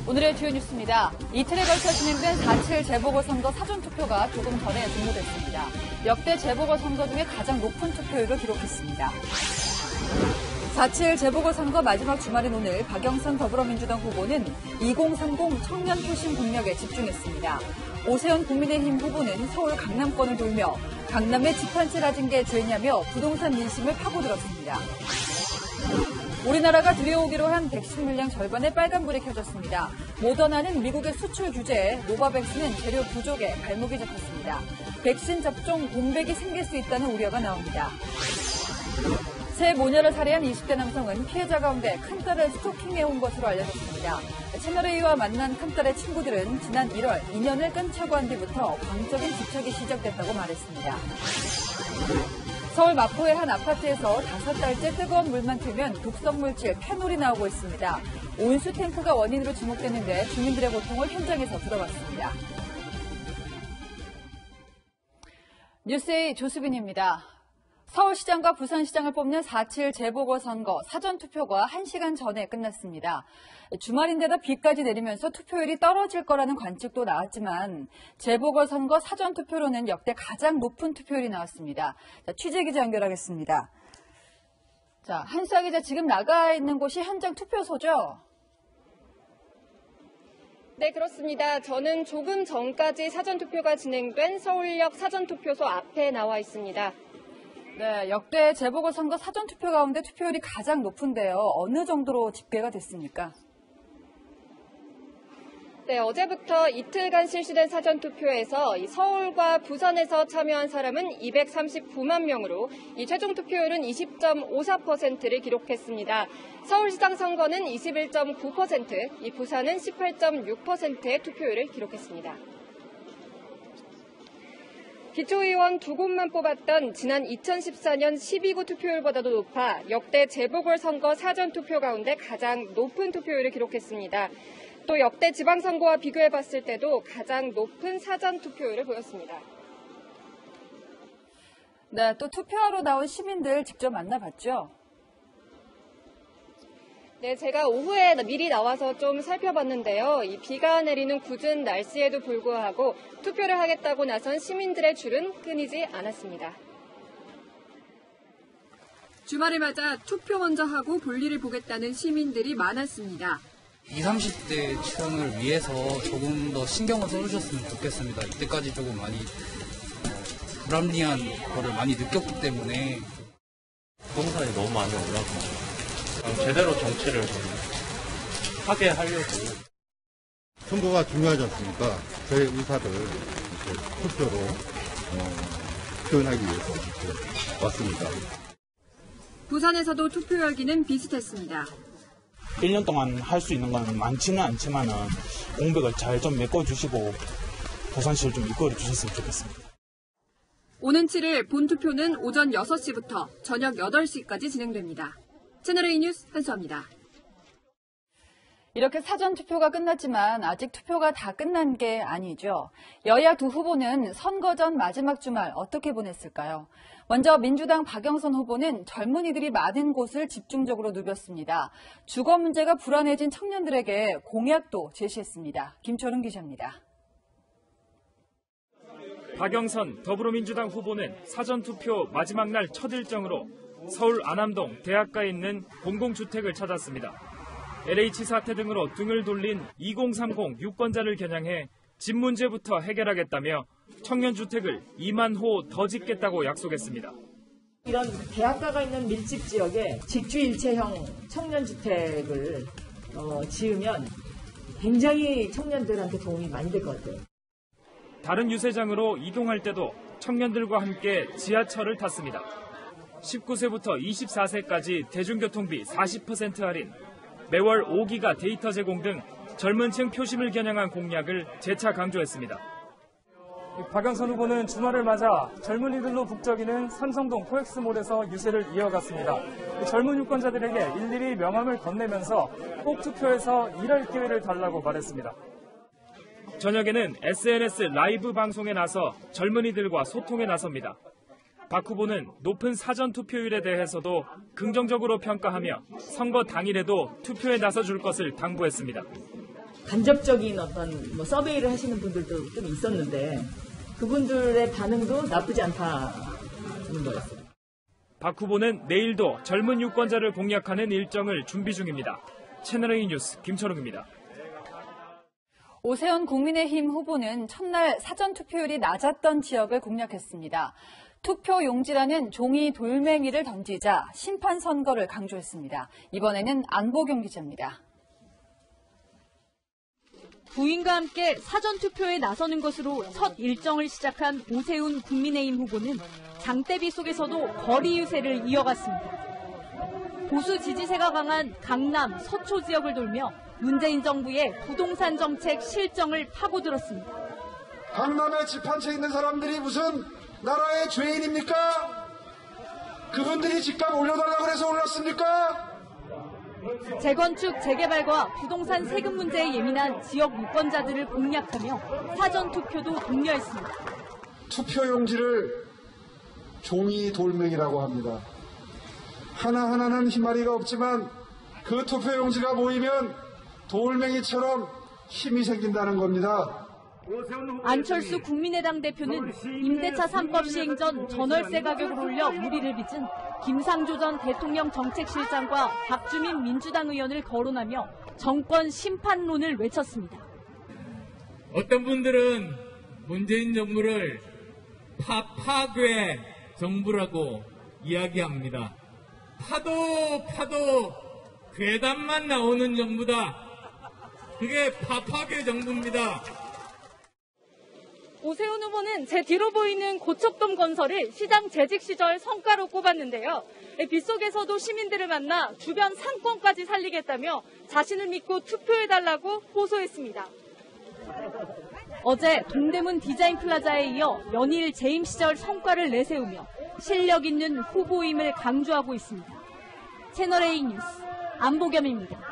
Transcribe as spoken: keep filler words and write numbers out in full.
오늘의 주요 뉴스입니다. 이틀에 걸쳐 진행된 사 칠 재보궐선거 사전투표가 조금 전에 종료됐습니다. 역대 재보궐선거 중에 가장 높은 투표율을 기록했습니다. 사 칠 재보궐선거 마지막 주말인 오늘 박영선 더불어민주당 후보는 이공삼공 청년 표심 공략에 집중했습니다. 오세훈 국민의힘 후보는 서울 강남권을 돌며 강남의 집 한 채 가진 게 죄냐며 부동산 민심을 파고들었습니다. 우리나라가 들여오기로 한 백신 물량 절반의 빨간불이 켜졌습니다. 모더나는 미국의 수출 규제에 노바백스는 재료 부족에 발목이 잡혔습니다. 백신 접종 공백이 생길 수 있다는 우려가 나옵니다. 새 모녀를 살해한 이십 대 남성은 피해자 가운데 큰딸을 스토킹해온 것으로 알려졌습니다. 채널A와 만난 큰딸의 친구들은 지난 일월 인연을 끊자고 한 뒤부터 광적인 집착이 시작됐다고 말했습니다. 서울 마포의 한 아파트에서 다섯 달째 뜨거운 물만 틀면 독성물질 페놀이 나오고 있습니다. 온수 탱크가 원인으로 지목됐는데 주민들의 고통을 현장에서 들어봤습니다. 뉴스에이 조수빈입니다. 서울시장과 부산시장을 뽑는 사 칠 재보궐선거 사전투표가 한 시간 전에 끝났습니다. 주말인데다 비까지 내리면서 투표율이 떨어질 거라는 관측도 나왔지만 재보궐선거 사전투표로는 역대 가장 높은 투표율이 나왔습니다. 자, 취재기자 연결하겠습니다. 자, 한수아 기자, 지금 나가 있는 곳이 현장 투표소죠? 네, 그렇습니다. 저는 조금 전까지 사전투표가 진행된 서울역 사전투표소 앞에 나와 있습니다. 네, 역대 재보궐선거 사전투표 가운데 투표율이 가장 높은데요. 어느 정도로 집계가 됐습니까? 네, 어제부터 이틀간 실시된 사전투표에서 서울과 부산에서 참여한 사람은 이백삼십구만 명으로 이 최종 투표율은 이십 점 오사 퍼센트를 기록했습니다. 서울시장 선거는 이십일 점 구 퍼센트, 이 부산은 십팔 점 육 퍼센트의 투표율을 기록했습니다. 기초의원 두 곳만 뽑았던 지난 이천십사 년 십이 구 투표율보다도 높아 역대 재보궐선거 사전투표 가운데 가장 높은 투표율을 기록했습니다. 또 역대 지방선거와 비교해봤을 때도 가장 높은 사전투표율을 보였습니다. 네, 또 투표하러 나온 시민들 직접 만나봤죠? 네, 제가 오후에 미리 나와서 좀 살펴봤는데요. 이 비가 내리는 궂은 날씨에도 불구하고 투표를 하겠다고 나선 시민들의 줄은 끊이지 않았습니다. 주말을 맞아 투표 먼저 하고 볼일을 보겠다는 시민들이 많았습니다. 이십, 삼십 대 층을 위해서 조금 더 신경을 써주셨으면 좋겠습니다. 이때까지 조금 많이 어, 불합리한 거를 많이 느꼈기 때문에 부동산이 너무 많이 올라서 제대로 정치를 하게 하려고. 선거가 중요하지 않습니까? 저희 의사를 투표로 어, 표현하기 위해서 왔습니다. 부산에서도 투표 열기는 비슷했습니다. 일 년 동안 할 수 있는 건 많지는 않지만 공백을 잘 좀 메꿔주시고 부산시를 좀 이끌어 주셨으면 좋겠습니다. 오는 칠 일 본투표는 오전 여섯 시부터 저녁 여덟 시까지 진행됩니다. 채널A 뉴스 한수아입니다. 이렇게 사전투표가 끝났지만 아직 투표가 다 끝난 게 아니죠. 여야 두 후보는 선거 전 마지막 주말 어떻게 보냈을까요? 먼저 민주당 박영선 후보는 젊은이들이 많은 곳을 집중적으로 누볐습니다. 주거 문제가 불안해진 청년들에게 공약도 제시했습니다. 김철웅 기자입니다. 박영선 더불어민주당 후보는 사전투표 마지막 날 첫 일정으로 서울 안암동 대학가에 있는 공공주택을 찾았습니다. 엘에이치 사태 등으로 등을 돌린 이공삼공 유권자를 겨냥해 집 문제부터 해결하겠다며 청년주택을 이만 호 더 짓겠다고 약속했습니다. 이런 대학가가 있는 밀집 지역에 직주일체형 청년주택을 어, 지으면 굉장히 청년들한테 도움이 많이 될 것 같아요. 다른 유세장으로 이동할 때도 청년들과 함께 지하철을 탔습니다. 십구 세부터 이십사 세까지 대중교통비 사십 퍼센트 할인, 매월 오 기가 데이터 제공 등 젊은 층 표심을 겨냥한 공약을 재차 강조했습니다. 박영선 후보는 주말을 맞아 젊은이들로 북적이는 삼성동 코엑스몰에서 유세를 이어갔습니다. 젊은 유권자들에게 일일이 명함을 건네면서 꼭 투표해서 일할 기회를 달라고 말했습니다. 저녁에는 에스엔에스 라이브 방송에 나서 젊은이들과 소통에 나섭니다. 박 후보는 높은 사전투표율에 대해서도 긍정적으로 평가하며 선거 당일에도 투표에 나서줄 것을 당부했습니다. 간접적인 어떤 뭐 서베이를 하시는 분들도 좀 있었는데 그분들의 반응도 나쁘지 않다는 거였어요. 박 후보는 내일도 젊은 유권자를 공략하는 일정을 준비 중입니다. 채널A 뉴스 김철웅입니다. 오세훈 국민의힘 후보는 첫날 사전투표율이 낮았던 지역을 공략했습니다. 투표 용지라는 종이 돌멩이를 던지자 심판 선거를 강조했습니다. 이번에는 안보경 기자입니다. 부인과 함께 사전투표에 나서는 것으로 첫 일정을 시작한 오세훈 국민의힘 후보는 장대비 속에서도 거리 유세를 이어갔습니다. 보수 지지세가 강한 강남, 서초 지역을 돌며 문재인 정부의 부동산 정책 실정을 파고들었습니다. 강남에 집 한 채 있는 사람들이 무슨 나라의 죄인입니까? 그분들이 집값 올려달라고 해서 올랐습니까? 재건축, 재개발과 부동산 세금 문제에 예민한 지역 유권자들을 공략하며 사전투표도 독려했습니다. 투표용지를 종이 돌멩이라고 합니다. 하나하나는 희마리가 없지만 그 투표용지가 모이면 돌멩이처럼 힘이 생긴다는 겁니다. 안철수 국민의당 대표는 임대차 삼 법 시행 전 전월세 가격을 올려 무리를 빚은 김상조 전 대통령 정책실장과 박주민 민주당 의원을 거론하며 정권 심판론을 외쳤습니다. 어떤 분들은 문재인 정부를 파, 파괴 정부라고 이야기합니다. 파도 파도 괴담만 나오는 정부다. 그게 파파괴 정부입니다. 오세훈 후보는 제 뒤로 보이는 고척돔 건설을 시장 재직 시절 성과로 꼽았는데요. 빗속에서도 시민들을 만나 주변 상권까지 살리겠다며 자신을 믿고 투표해달라고 호소했습니다. 어제 동대문 디자인 플라자에 이어 연일 재임 시절 성과를 내세우며 실력 있는 후보임을 강조하고 있습니다. 채널A 뉴스 안보겸입니다.